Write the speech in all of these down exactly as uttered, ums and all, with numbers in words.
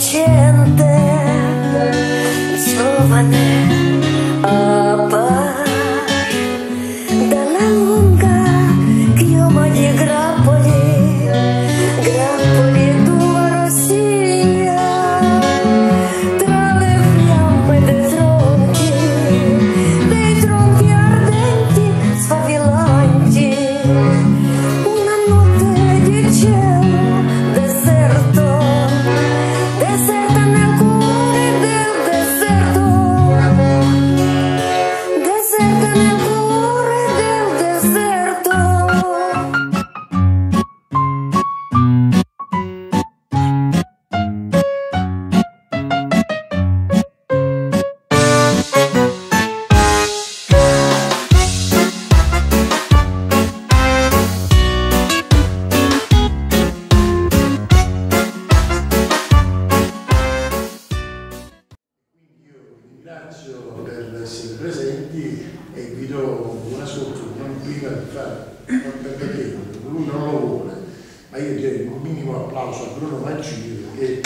innocente, giovane, appar dalla lunga chioma di grappoli, grappoli tua Rosiglia, tra le fiamme dei tronchi, dei tronchi ardenti, sfavillanti, una notte di cielo deserto, deserta nel cuore del deserto, deserta nel cuore del deserto. Ringrazio per essere presenti e vi do una sfortuna, non prima di fare, perché lui non lo vuole, ma io direi un minimo applauso a Bruno Mancini, perché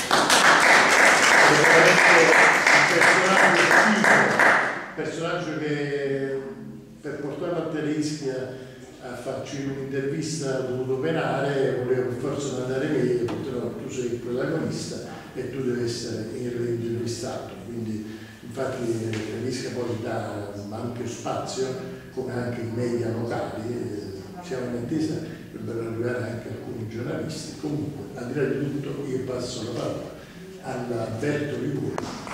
è veramente un personaggio che per portarlo a Teresca a farci un'intervista ha dovuto penare, voleva per forza mandare me, ho detto no, tu sei il protagonista e tu devi essere intervistato, quindi infatti Teresca poi dà ampio spazio, come anche i media locali, eh, siamo in attesa per arrivare anche alcuni giornalisti. Comunque, al di là di tutto, io passo la parola ad Alberto Liguri.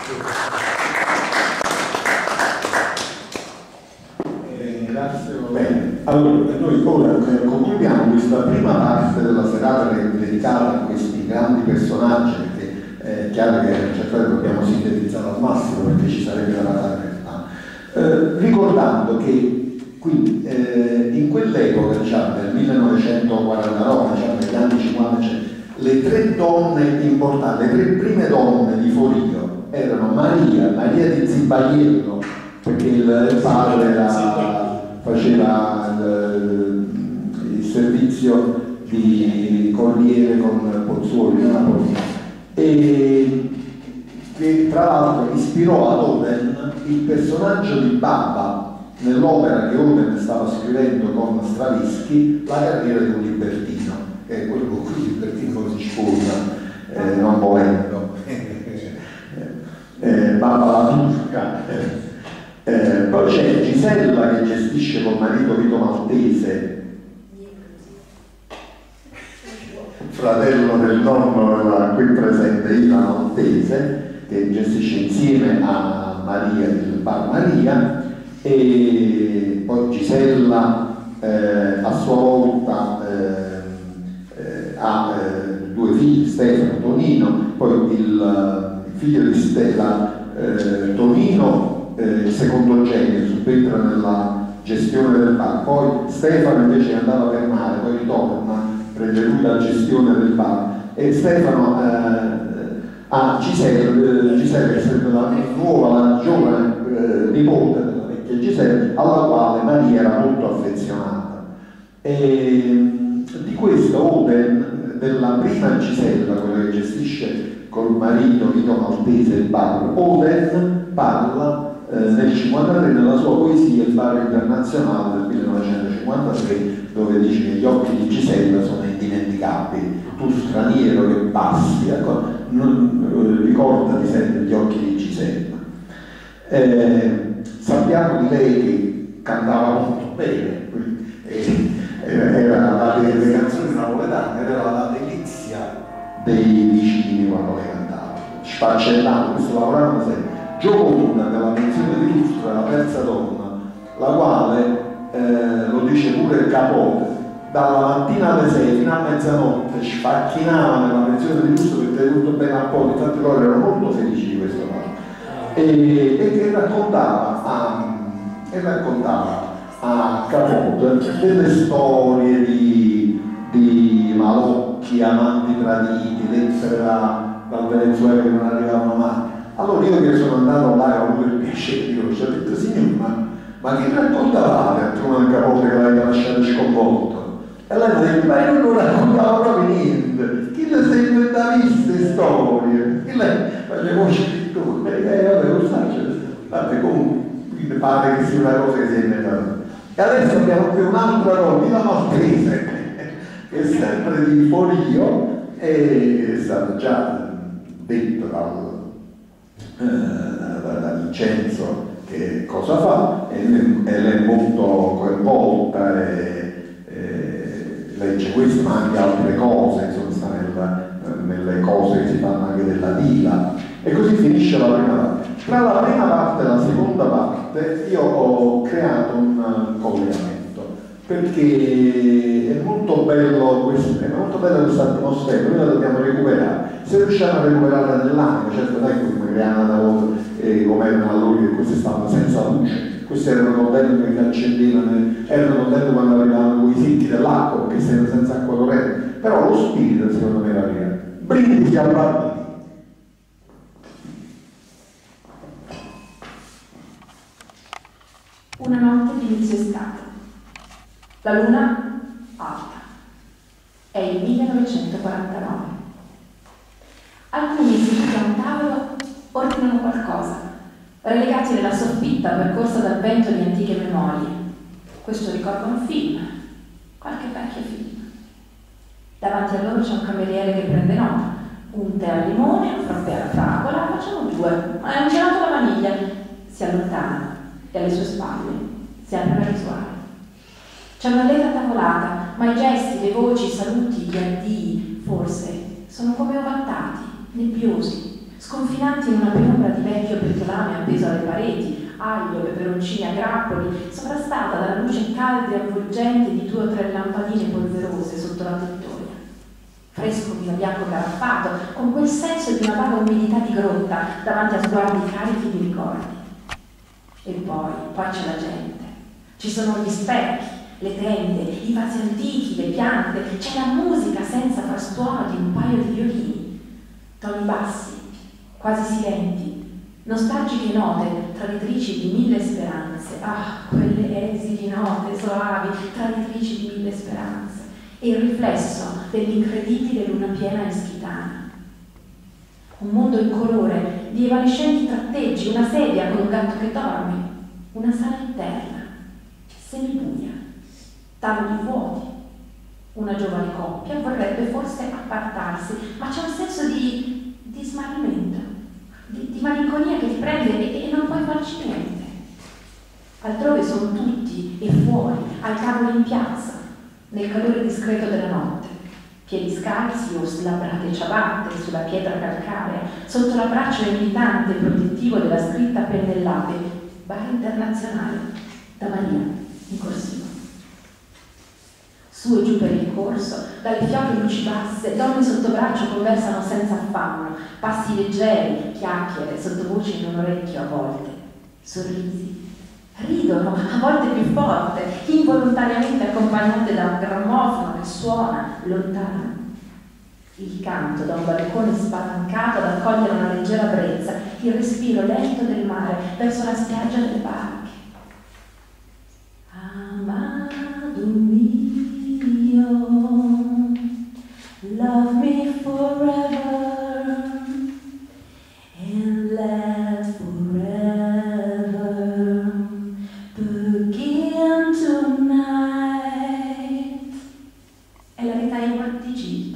Eh, grazie. Bene, allora noi ora eh, concludiamo questa prima parte della serata dedicata a questi grandi personaggi, perché è chiaro che cercare dobbiamo sintetizzare al massimo perché ci sarebbe da parlare in realtà. Eh, ricordando che quindi, eh, in quell'epoca, diciamo nel millenovecentoquarantanove, diciamo negli anni cinquanta, cioè, le tre donne importanti, le tre prime donne di Forio erano Maria, Maria di Zibaglietto, perché il padre era, faceva il, il servizio di corriere con Pozzuoli, Napoli, e che tra l'altro ispirò ad Oden il personaggio di Baba nell'opera che Oden stava scrivendo con Stravinsky, La carriera di un libertino, che è quello con cui il libertino si sposa, eh, non volendo, eh, Baba la turca. Eh, poi c'è Gisella che gestisce col marito Vito Maltese, fratello del nonno della qui presente Ida Maltese, che gestisce insieme a Maria il Bar Maria, e poi Gisella eh, a sua volta eh, eh, ha eh, due figli, Stefano e Tonino, poi il, il figlio di Stella, eh, Tonino, eh, il secondogenito, subentra nella gestione del bar, poi Stefano invece andava per mare, poi ritorna, prende lui la gestione del bar, e Stefano eh, ha Gisella, Gisella che è la nuova, la giovane eh, nipote della vecchia Gisella, alla quale Maria era molto affezionata. E di questo Oden, della prima Gisella, quella che gestisce col marito Vito Maltese il bar, Oden parla eh, nel cinquantatré nella sua poesia Il bar internazionale del millenovecentocinquantatré, dove dice che gli occhi di Gisella sono indimenticabili, tu straniero che passi, ecco, non, eh, ricordati sempre gli occhi di Gisella. Eh, sappiamo di lei che cantava molto bene, eh, era la delle canzoni napoletane, era la delizia dei vicini quando le cantava, sfaccellando, questo lavoravano sempre. Gioconda, della menzione di Lustra, la terza donna, la quale, eh, lo dice pure il Capote, dalla mattina alle sei fino a mezzanotte sfacchinava nella menzione di Lustra per tenere tutto bene a poco, infatti loro erano molto felici di questo fatto, e, e che raccontava a, e raccontava a Capote delle storie di, di malocchi, amanti traditi, lettere da, dal Venezuela che non arrivavano mai. Allora io che sono andato là e ho avuto il piacere di conoscere, ho detto signor, ma, ma che raccontavate a tu una Capote che l'avete lasciato sconvolto? E lei mi ha detto, ma io non raccontavo proprio niente, chi le sei inventato queste storie? E lei fa le voci di tu, e lei vabbè lo sa, vabbè comunque pare che sia una cosa che si è inventata. E adesso abbiamo qui un'altra roba, la Maltese, che è sempre di Forio, e è stato già detto dal, eh, da Vincenzo che cosa fa, e lei, e lei è molto coinvolta e, e legge questo ma anche altre cose, insomma sta nella, nelle cose che si fanno anche della vita, e così finisce la prima parte. Tra la prima parte e la seconda parte io ho creato un collegamento, perché è molto bello questo, è molto bella questa atmosfera, noi la dobbiamo recuperare. Se riusciamo a recuperarla nell'anima, certo dai come Mariana da volta e come erano allora che queste stavano senza luce, questi erano modelli che accendevano, erano modelli quando arrivavano con i secchi dell'acqua, perché se erano senza acqua corrente, però lo spirito secondo me era vero. Brindisi al bambino. Una notte di inizio estate. La luna alta. È il millenovecentoquarantanove. Alcuni seduti a un tavolo ordinano qualcosa, relegati nella soffitta percorsa dal vento di antiche memorie. Questo ricorda un film, qualche vecchio film. Davanti a loro c'è un cameriere che prende nota. Un tè al limone, un frappè alla fragola, facciamo due, ma è un gelato alla vaniglia. Si allontana e alle sue spalle si apre la rituale. C'è una lettera tavolata, ma i gesti, le voci, i saluti, gli addii, forse, sono come ovattati, nebbiosi, sconfinanti in una penombra di vecchio petolame appeso alle pareti, aglio, peperoncini a grappoli, sovrastata dalla luce calda e avvolgente di due o tre lampadine polverose sotto la tettoia. Fresco vino bianco caraffato, con quel senso di una vaga umidità di grotta davanti a sguardi carichi di ricordi. E poi, poi c'è la gente. Ci sono gli specchi, le tende, i vasi antichi, le piante, c'è la musica senza frastuono di un paio di violini. Toni bassi, quasi silenti, nostalgiche note traditrici di mille speranze. Ah, quelle esili note soavi, traditrici di mille speranze. E il riflesso dell'incredibile luna piena ischitana. Un mondo in colore di evanescenti tratteggi, una sedia con un gatto che dorme, una sala interna, semibuia, tavoli vuoti. Una giovane coppia vorrebbe forse appartarsi, ma c'è un senso di, di smarrimento, di, di malinconia che ti prende e, e non puoi farci niente. Altrove sono tutti e fuori, al tavolo in piazza, nel calore discreto della notte, piedi scalzi o slabbrate ciabatte sulla pietra calcarea, sotto l'abbraccio invitante e protettivo della scritta pennellate, bar internazionale, da Maria, in corsivo. Su e giù per il corso, dalle fioche luci basse, donne sotto braccio conversano senza affanno, passi leggeri, chiacchiere, sottovoci in un orecchio a volte, sorrisi. Ridono, a volte più forte, involontariamente accompagnate da un grammofono che suona lontano. Il canto da un balcone spalancato ad accogliere una leggera brezza, il respiro lento del mare verso la spiaggia delle barche. Amado mio, love me forever and let forever begin tonight. È la ritaima di Gilda.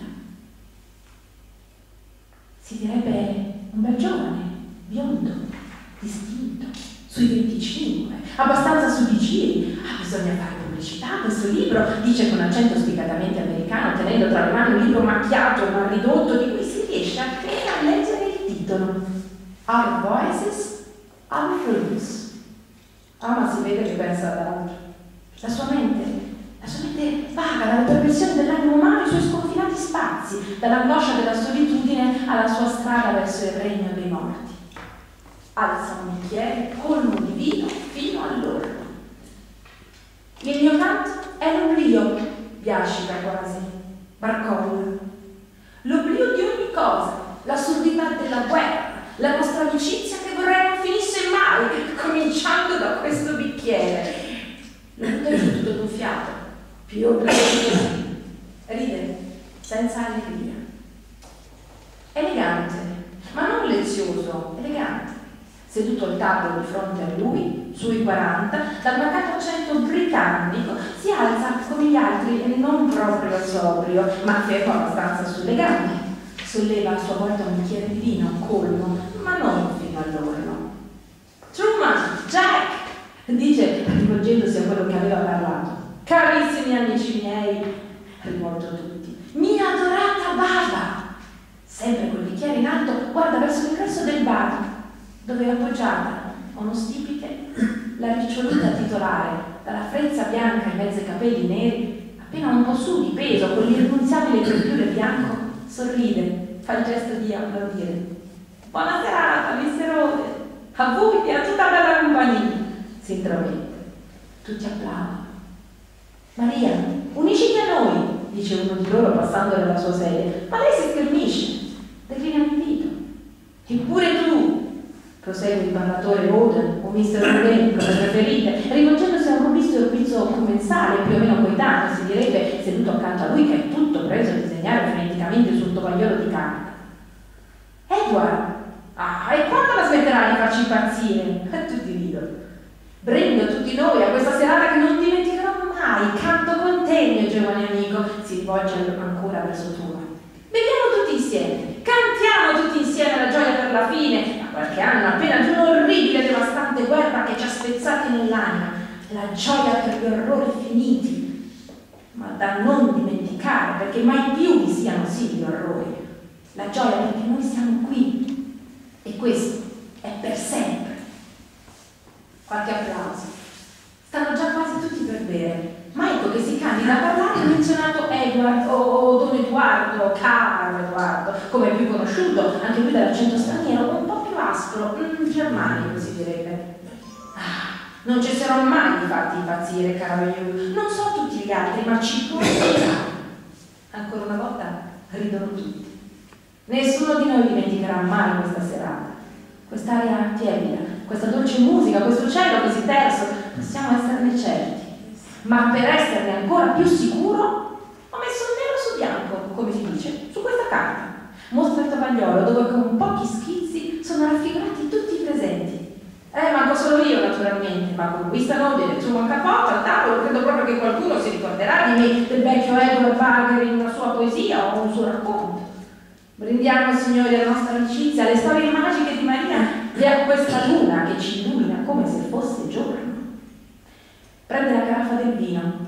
Si direbbe un bel giovane, biondo, distinto, sui venticinque, abbastanza su di giri. Ah, bisogna fare pubblicità, questo libro, dice con accento spiccatamente americano, tenendo tra le mani un libro macchiato ma ridotto, di cui si riesce appena a leggere il titolo. Our voices, our fruits. Ah, ma si vede che pensa ad altro. La sua mente, la sua mente vaga dalla perversione dell'animo umano ai suoi sconfinati spazi, dall'angoscia della solitudine alla sua strada verso il regno dei morti. Alza un bicchiere colmo di vino fino all'orlo. Il mio canto è l'oblio, biascica quasi, barcolla. L'oblio di ogni cosa, l'assurdità della guerra, la nostra amicizia che vorrei non finisse mai, cominciando da questo bicchiere. Lo butta giù tutto d'un fiato, più oblio così. Ride, senza allegria. Elegante, ma non prezioso, elegante. Seduto al tavolo di fronte a lui, sui quaranta, dal marcato accento britannico, si alza come gli altri e non proprio sobrio, ma fermo abbastanza sulle gambe. Solleva a sua volta un bicchiere di vino, colmo, ma non fino all'orlo. Truman, Jack, dice rivolgendosi a quello che aveva parlato. Carissimi amici miei, rivolto a tutti, mia adorata baba. Sempre col bicchiere in alto, guarda verso l'ingresso del bar, dove è appoggiata, uno stipite, la riccioluta titolare, dalla frezza bianca in mezzo ai capelli neri, appena un po' su di peso, con l'irrinunziabile crepiure bianco, sorride, fa il gesto di applaudire. Buona serata, mister Ode, a voi e a tutta bella compagnia, si intramette. Tutti applaudono. Maria, unisciti a noi, dice uno di loro passando dalla sua sedia, ma lei si schermisce, declina l'invito. Eppure tu, prosegue il parlatore Oden o mister Oden, come preferite, rivolgendosi a un robusto orbizzo commensale, più o meno coetaneo, si direbbe, seduto accanto a lui, che è tutto preso a disegnare freneticamente sul tovagliolo di carta. Edward, ah, e quando la smetterà di farci impazzire? E tutti ridono. Brindo tutti noi a questa serata che non dimenticherò mai, canto con te, mio giovane amico, si rivolge ancora verso Truman. Beviamo tutti insieme, cantiamo tutti insieme la gioia per la fine, da qualche anno appena di un'orribile e devastante guerra che ci ha spezzati nell'anima, la gioia per gli orrori finiti, ma da non dimenticare, perché mai più vi siano sì gli orrori, la gioia perché noi siamo qui, e questo è per sempre. Qualche applauso. Stanno già quasi tutti per bere, ma ecco che si candida a parlare il menzionato Edward o Don Edoardo, caro Edoardo, come è più conosciuto, anche lui dall'accento straniero, un po' più aspro, mm, germanico si direbbe. Ah, non cesserò mai di farti impazzire, caro Hugh, non so tutti gli altri, ma ci puoi pensare. Ancora una volta ridono tutti. Nessuno di noi dimenticherà mai questa serata, quest'aria tiepida, questa dolce musica, questo cielo così terso, possiamo esserne certi. Ma per esserne ancora più sicuro, ho messo nero su bianco, come si dice, su questa carta. Mostra il tovagliolo dove con pochi schizzi sono raffigurati tutti i presenti. Eh, manco solo io naturalmente, ma con questa node su un cappotto al tavolo, credo proprio che qualcuno si ricorderà di me, del vecchio Edward Barger in una sua poesia o un suo racconto. Brindiamo, signori, alla nostra amicizia, alle storie magiche di Maria e a questa luna che ci illumina come se fosse giorno. Prende la caraffa del vino,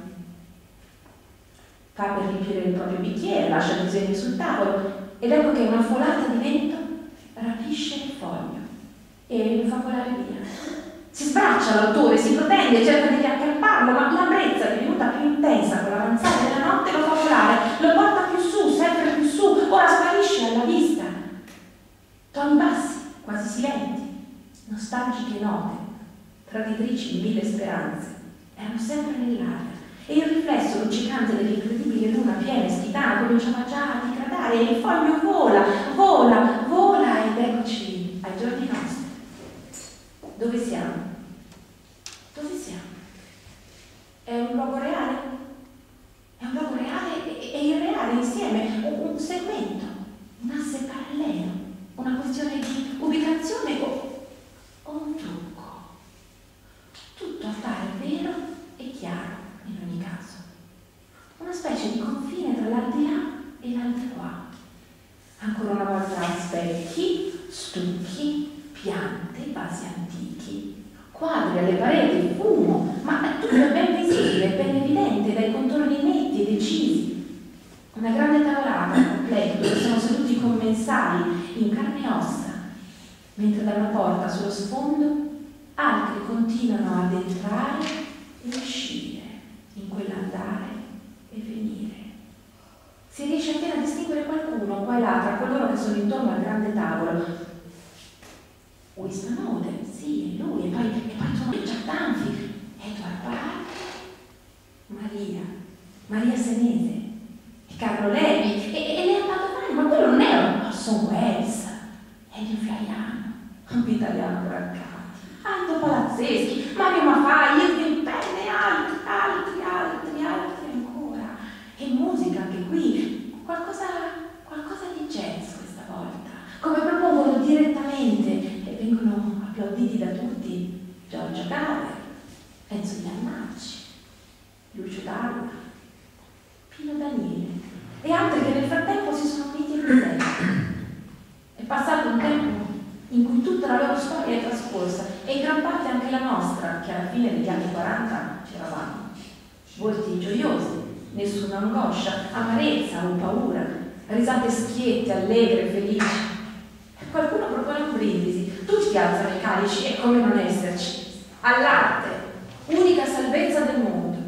fa per riempire il proprio bicchiere, lascia il disegno sul tavolo ed ecco che una folata di vento rapisce il foglio e lo fa volare via. Si sbraccia l'autore, si protende, cerca di riacchiapparlo, ma la brezza, divenuta più intensa con l'avanzare della notte, lo fa volare, lo porta più su, sempre più su, ora sparisce alla vista. Toni bassi, quasi silenti, nostalgiche note, traditrici di mille speranze, erano sempre nell'aria e il riflesso luccicante dell'incredibile luna piena e schitana cominciava già a digradare e il foglio vola, vola, vola ed eccoci ai giorni nostri. Dove siamo? Dove siamo? È un luogo reale? È un luogo reale e, e irreale insieme, un, un segmento, un asse parallelo, una questione di ubicazione o, o un trucco. Tutto appare vero e chiaro in ogni caso. Una specie di confine tra l'aldilà e l'aldilà. Ancora una volta specchi, stucchi, piante, vasi antichi, quadri alle pareti, fumo, ma tutto è ben visibile, ben evidente, dai contorni netti e decisi. Una grande tavolata completa dove sono seduti i commensali in carne e ossa, mentre da una porta sullo sfondo altri continuano ad entrare e uscire in quell'andare e venire. Si riesce appena a distinguere qualcuno qua e là tra coloro che sono intorno al grande tavolo. Winston Oden, sì, è lui, e poi, e poi sono Richard Dunphy, Edward Barker, Maria, Maria Senese, Carlo Levi e, e Lea Padovani, ma quello non è Orson Welles, è l'inflaiano, un italiano brancati, Aldo Palazzeschi, Mario Maffai, Irving Penn e altri, altri, altri, altri ancora. E musica anche qui, qualcosa, qualcosa di jazz questa volta, come propongono direttamente applauditi da tutti Giorgio Gaber, Enzo Iannacci, Lucio Dalla, Pino Daniele e altri che nel frattempo si sono uniti e presenti. È passato un tempo in cui tutta la loro storia è trascorsa e in gran parte anche la nostra, che alla fine degli anni quaranta c'eravamo. Volti gioiosi, nessuna angoscia, amarezza o paura, risate schiette, allegre, felici. Qualcuno propone un brindisi, tutti alzano i calici e come non esserci. All'arte, unica salvezza del mondo.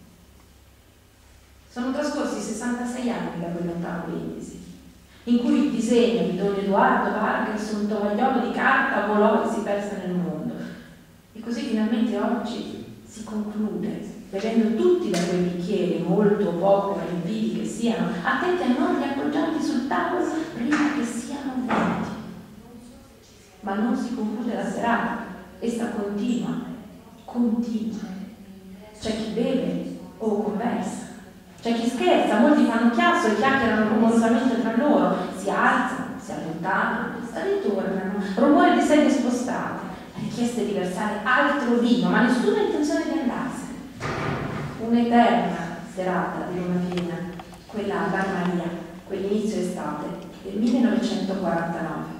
Sono trascorsi sessantasei anni da quel lontano brindisi, in cui il disegno di Don Edoardo Vargas su un tovagliolo di carta volò e si perse nel mondo. E così finalmente oggi si conclude, bevendo tutti da quei bicchieri, molto o poco riempiti che siano, attenti a non riappoggiarli sul tavolo prima che siano vinti. Ma non si conclude la serata, essa continua, continua. C'è chi beve o conversa, c'è chi scherza, molti fanno chiasso e chiacchierano rumorosamente tra loro, si alzano, si allontanano, ritornano, rumore di sedie spostate, richieste di versare altro vino, ma nessuna intenzione di andarsene. Un'eterna serata di luna piena, quella a Bar Maria, quell'inizio estate del millenovecentoquarantanove.